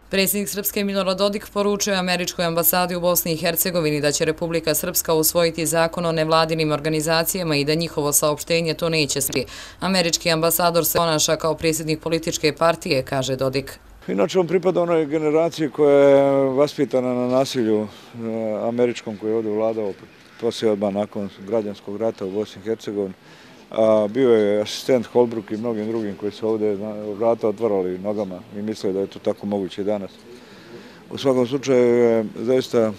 Predsjednik Srpske Milorad Dodik poručio američkoj ambasadi u Bosni i Hercegovini da će Republika Srpska usvojiti zakon o nevladinim organizacijama i da njihovo saopštenje to neće smijeniti. Američki ambasador se ponaša kao predsjednik političke partije, kaže Dodik. Inače, on pripada onoj generaciji koja je vaspitana na nasilju američkom koji je ovdje vladao poslije odmah nakon građanskog rata u Bosni i Hercegovini. Bio je asistent Holbrooke i mnogim drugim koji su ovdje vrata otvarali nogama i mislili da je to tako moguće i danas. U svakom slučaju je zaista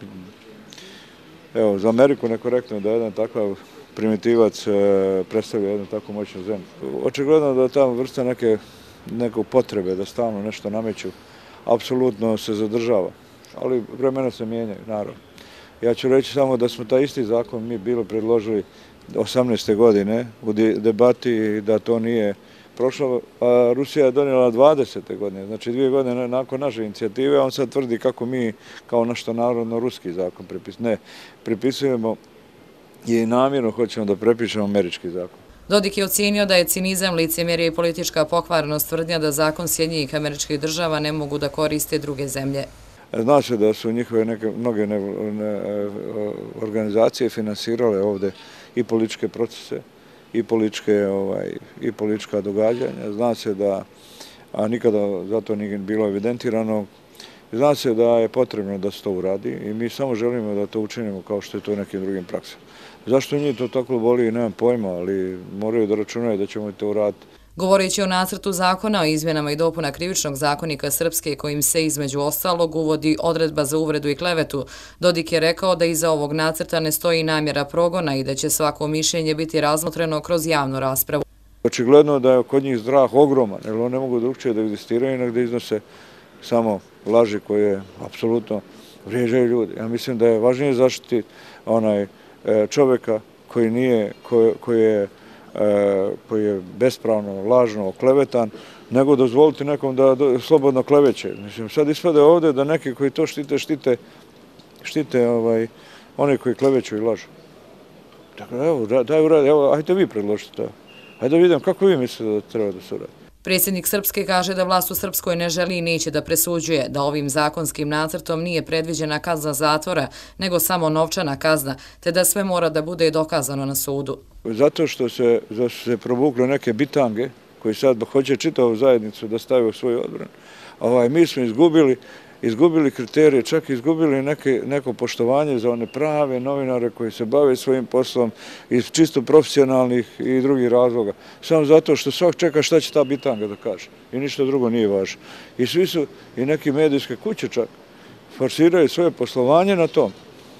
za Ameriku nekorektno da jedan takav primitivac predstavlja jednu tako moćnu zemlju. Očigledno da ta vrsta neke potrebe da stalno nešto nameću apsolutno se zadržava, ali vremena se mijenjaju, naravno. Ja ću reći samo da smo taj isti zakon mi bili predložili 18. godine u debati da to nije prošlo, a Rusija je donijela 20. godine, znači 2 godine nakon naše inicijative, a on sad tvrdi kako mi kao nešto narodno ruski zakon pripisujemo i namjerno hoćemo da prepišemo američki zakon. Dodik je ocijenio da je cinizam, licemjerje i politička pokvarenost tvrdnja da zakon Sjedinjenih Američkih Država ne mogu da koriste druge zemlje. Zna se da su njihove mnoge organizacije finansirale ovdje i političke procese i politička događanja. Zna se da, a nikada zato nije bilo evidentirano, zna se da je potrebno da se to uradi i mi samo želimo da to učinimo kao što je to u nekim drugim praksama. Zašto njih to tako boli, nemam pojma, ali moraju da računaju da ćemo to uraditi. Govoreći o nacrtu zakona o izmjenama i dopuna Krivičnog zakonika Srpske kojim se između ostalog uvodi odredba za uvredu i klevetu, Dodik je rekao da iza ovog nacrta ne stoji namjera progona i da će svako mišljenje biti razmotreno kroz javnu raspravu. Očigledno da je kod njih strah ogroman, jer oni ne mogu drugčije da egzistiraju, nego da iznose samo laži koje apsolutno vrijeđaju ljudi. Ja mislim da je važnije zaštiti onaj čovjeka koji je bespravno, lažno oklevetan, nego dozvoliti nekom da slobodno kleveće. Mislim, sad ispade ovdje da neki koji to štite oni koji kleveću i lažu. Dakle, evo, daj uradi, evo, hajde vi predložite to. Hajde da vidim kako vi mislite da treba da se uradi. Predsjednik Srpske kaže da vlast u Srpskoj ne želi i neće da presuđuje, da ovim zakonskim nacrtom nije predviđena kazna zatvora, nego samo novčana kazna, te da sve mora da bude dokazano na sudu. Zato što su se provukle neke bitange koji sad hoće čitavu zajednicu da stave u svoj odbran. Mi smo izgubili kriterije, čak izgubili neko poštovanje za one prave novinare koji se bave svojim poslom iz čisto profesionalnih i drugih razloga. Samo zato što svak čeka šta će ta bitanga da kaže i ništa drugo nije važno. I svi su, i neki medijske kuće čak, forsiraju svoje poslovanje na tom.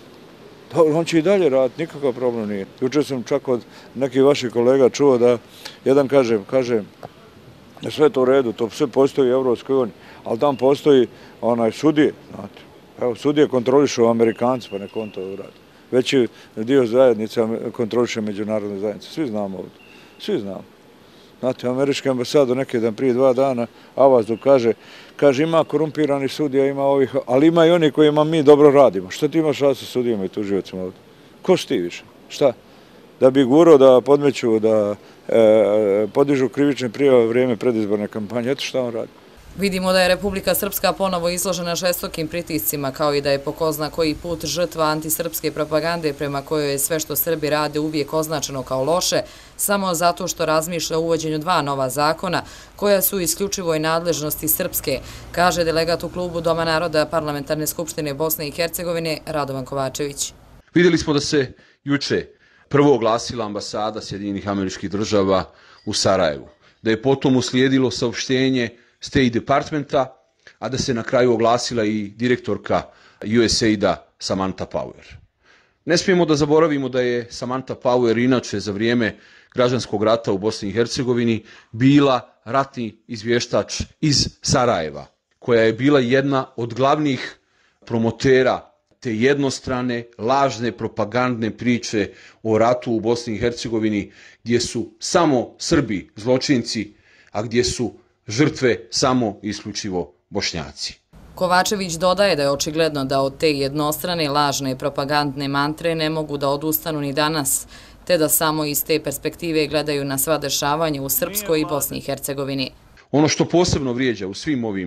On će i dalje raditi, nikakav problem nije. Jučer sam čak od nekih vaših kolega čuo da jedan kaže da sve to u redu, to sve postoji u Evropskoj uniji, ali tam postoji sudije, znate. Evo, sudije kontrolišu Amerikanci, pa nek on to uradi. Veći dio zajednice kontroliše međunarodne zajednice. Svi znamo ovdje. Svi znamo. Znate, američki ambasador neki dan prije 2 dana Avazdu kaže ima korumpirani sudija, ima ovih, ali ima i oni kojima mi dobro radimo. Šta ti imaš sa sudijama i tužiocima ovdje? Ko si ti više? Šta? Da bi gurao da podmeću, da podižu krivične prijave u vrijeme predizborne kampanje. Eto šta on radi. Vidimo da je Republika Srpska ponovo izložena žestokim pritiscima, kao i da je po ko zna koji put žrtva antisrpske propagande prema kojoj je sve što Srbi rade uvijek označeno kao loše, samo zato što razmišlja o uvođenju 2 nova zakona, koja su u isključivoj nadležnosti Srpske, kaže delegat u klubu Doma naroda Parlamentarne skupštine Bosne i Hercegovine Radovan Kovačević. Vidjeli smo da se juče prvo oglasila ambasada Sjedinjenih Američkih Država u Sarajevu, da je potom uslijedilo saopštenje State Departmenta, a da se na kraju oglasila i direktorka USAID-a Samantha Power. Ne smijemo da zaboravimo da je Samantha Power inače za vrijeme građanskog rata u Bosni i Hercegovini bila ratni izvještač iz Sarajeva, koja je bila jedna od glavnih promotera te jednostrane, lažne propagandne priče o ratu u Bosni i Hercegovini, gdje su samo Srbi zločinci, a gdje su žrtve samo isključivo Bošnjaci. Kovačević dodaje da je očigledno da od te jednostrane, lažne propagandne mantre ne mogu da odustanu ni danas, te da samo iz te perspektive gledaju na sva dešavanja u Srpskoj i Bosni i Hercegovini. Ono što posebno vrijeđa u svim ovim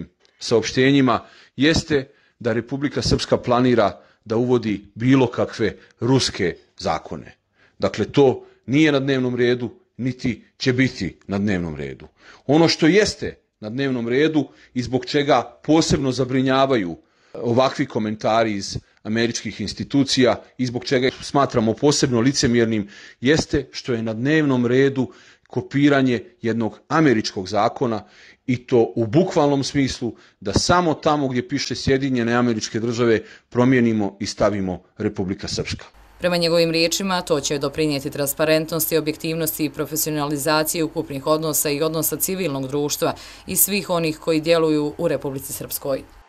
saopštenjima jeste da Republika Srpska planira da uvodi bilo kakve ruske zakone. Dakle, to nije na dnevnom redu, niti će biti na dnevnom redu. Ono što jeste na dnevnom redu i zbog čega posebno zabrinjavaju ovakvi komentari iz američkih institucija i zbog čega smatramo posebno licemjernim jeste što je na dnevnom redu kopiranje jednog američkog zakona i to u bukvalnom smislu da samo tamo gdje piše Sjedinjene Američke Države promijenimo i stavimo Republika Srpska. Prema njegovim riječima, to će doprinijeti transparentnosti, objektivnosti i profesionalizaciji ukupnih odnosa i odnosa civilnog društva i svih onih koji djeluju u Republici Srpskoj.